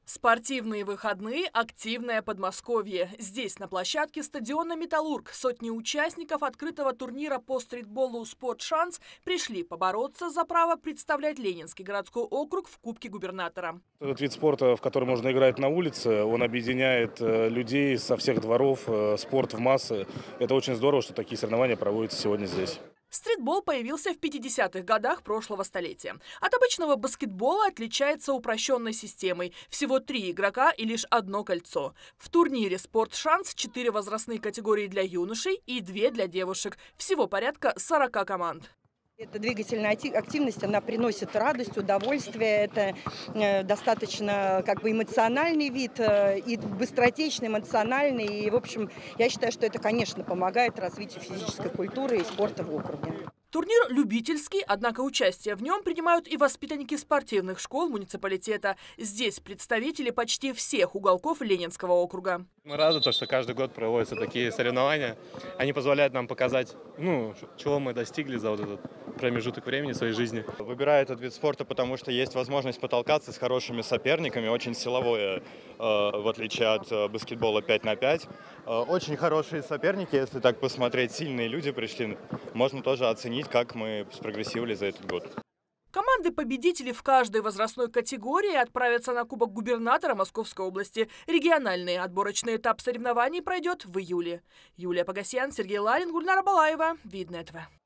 Спортивные выходные, активное Подмосковье. Здесь, на площадке стадиона «Металлург», сотни участников открытого турнира по стритболу «Спортшанс» пришли побороться за право представлять Ленинский городской округ в Кубке губернатора. Этот вид спорта, в который можно играть на улице, он объединяет людей со всех дворов, спорт в массы. Это очень здорово, что такие соревнования проводятся сегодня здесь. Стритбол появился в 50-х годах прошлого столетия. От обычного баскетбола отличается упрощенной системой. Всего 3 игрока и лишь одно кольцо. В турнире «Спортшанс» 4 возрастные категории для юношей и 2 для девушек. Всего порядка 40 команд. Эта двигательная активность, она приносит радость, удовольствие. Это достаточно эмоциональный вид, и быстротечный, эмоциональный. И, в общем, я считаю, что это, конечно, помогает развитию физической культуры и спорта в округе. Турнир любительский, однако участие в нем принимают и воспитанники спортивных школ муниципалитета. Здесь представители почти всех уголков Ленинского округа. Мы рады, что каждый год проводятся такие соревнования. Они позволяют нам показать, чего мы достигли за вот этот промежуток времени в своей жизни. Выбираю этот вид спорта, потому что есть возможность потолкаться с хорошими соперниками, очень силовое, в отличие от баскетбола 5 на 5. Очень хорошие соперники, если так посмотреть, сильные люди пришли. Можно тоже оценить, как мы спрогрессировали за этот год. Команды-победители в каждой возрастной категории отправятся на Кубок губернатора Московской области. Региональный отборочный этап соревнований пройдет в июле. Юлия Погосян, Сергей Ларин, Гульнара Балаева. Видное ТВ.